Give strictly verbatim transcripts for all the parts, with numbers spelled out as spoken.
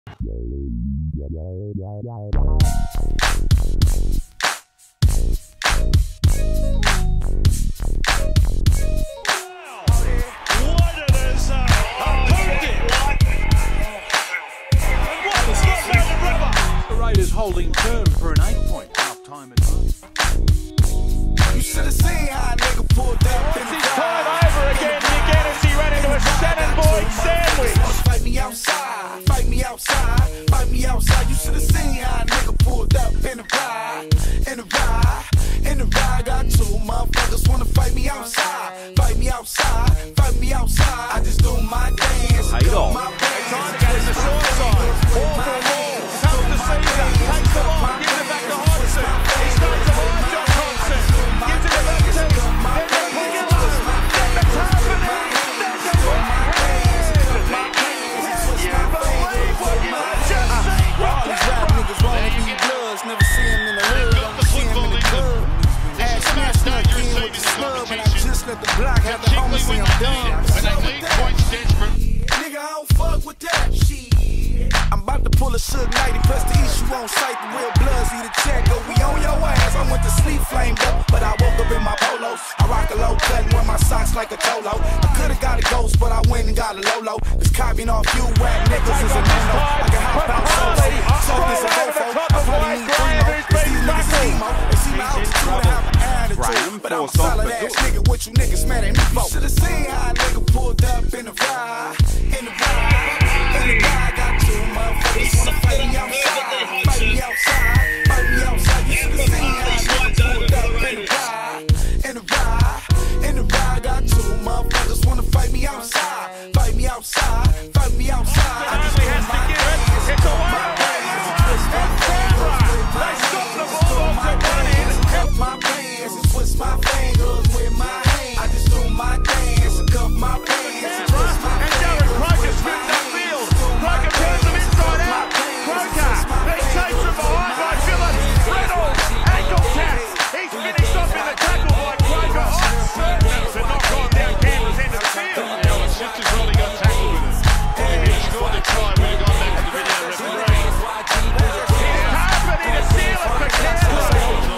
Holding firm for an eight-point half-time advance. You should have seen how a nigga pulled up. It's his time over again. Again as he ran into a Shannon Boyd sandwich. Fight me outside, fight me outside, fight me outside. You should have seen how a nigga pulled up in the ride, in the ride, in the ride. Got two motherfuckers wanna fight me outside, fight me outside, fight me outside. I just do my dance, do my dance. Time to get in the short side. Ball for ball. Tough to see that. Takes the ball, gives it back to Hodgson. He starts to line John Hodgson. Gives it to Baptiste. Then to Pingala. Then to Tarpany. Then to Whitehead. You believe what you have just seen from Canberra. Niggas wanna be bloods, never see him in the hood, only see him in the club. Ass smash snuck in with the slug, and I just let the block have the homies say I'm done. Nigga, I don't fuck with that shit. I'm about to pull a Suge Knight and press the issue on sight. The real bloods need a check. Go, we on your ass. I went to sleep flamed up, but I woke up in my polo. I rock a low cut and wear my socks like a cholo. I could've got a ghost, but I went and got a Lolo. Cause copying off you whack niggas is a no-no. I can hop out solo. So this a fofo. I probably need three more. Cause these niggas emo. They see my altitude and have an attitude. But I'm a solid ass nigga. What you niggas mad at me for? You should've seen how a nigga pulled up in the ride. In the ride. In the ride. Got two motherfuckers wanna fight me outside. Fight me outside. Fight me outside. You should've seen how a nigga pulled up in the ride. In the ride. In the ride. Got two motherfuckers wanna fight me outside. Fight me outside. Fight me outside. I just has to give it. It's a wild and Canberra. They stop the ball off the run in. Cup my pants and twist my fingers with my hands. I just do my dance and cup my pants and twist my And Darren Croker spins upfield. Croker turns them inside out. Croker, then chased from behind by Phillips. Reynolds, ankle tap. He's finished off in the tackle by Croker. On surface to knock on down Canberra's end of the field. Just as well he got tackled with it. If he scored the try, we'd have gone back to the video referee. It's happening to seal it for Canberra.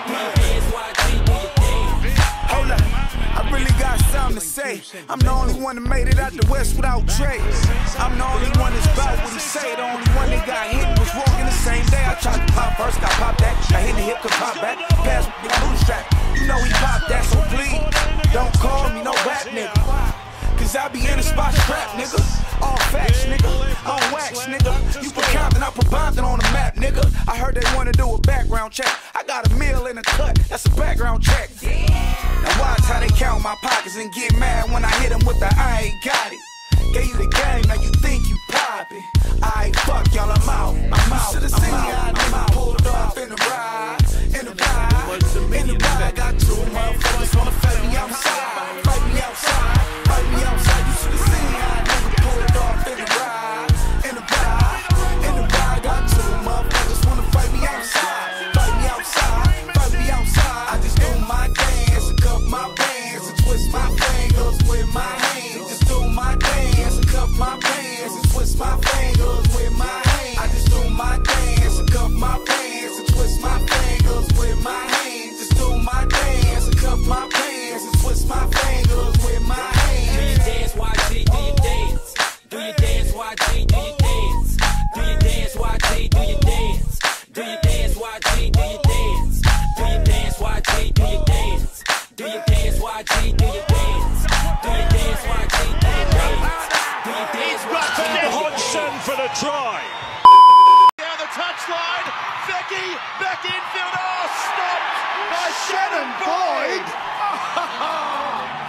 Hold up, I really got something to say. I'm the only one that made it out the West without Dre. I'm the only one that's about what he say. The only one that got hit was walking the same day. I tried to pop first, got popped that. I hit the hip, could pop back. Pass with the bootstrap. You know he popped that, so please don't call me no rap nigga. Cause I be in the spot strap, nigga. All facts, nigga. On wax, nigga. You put Compton, I put Compton on the map, nigga. I heard they wanna do a background check. I got a meal in a cut, that's a background check. Now watch how they count my pockets and get mad when I hit them with the I ain't got it. Gave you the game, now you think you poppin'. I ain't fuck y'all, I'm out. I'm out. Should've seen how a nigga pulled up in the ride. In the ride. In the ride. Got two motherfuckers wanna fight me outside. Fight me outside. Fight me outside. You should've seen how a nigga pulled off in the ride. In the ride. In the ride. Got two motherfuckers wanna fight me outside. Fight me outside. Fight me outside. I just do my dance and cup my pants and twist my fingers with my hands. Just do my dance and cup my pants and twist my fingers with my hands. I just do my dance and cup my pants and twist my fingers with my hands. Just do my dance and cup my pants and twist my fingers with my hands. Do your dance, Y G, do your dance. Do your dance, Y G, do your dance. Do your dance, Y G, do your dance. Do your dance, Y G, do your dance. Do your dance, Y G, do your dance. Do your dance, Y G, do your dance. Do your dance, Y G, do your dance. Do your dance, Y G, do your dance. Hodgson for the try. Down the touchline. Becky, back infield. Oh, stopped by Shannon Boyd.